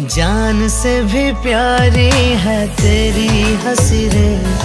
जान से भी प्यारी है तेरी हंसी रे।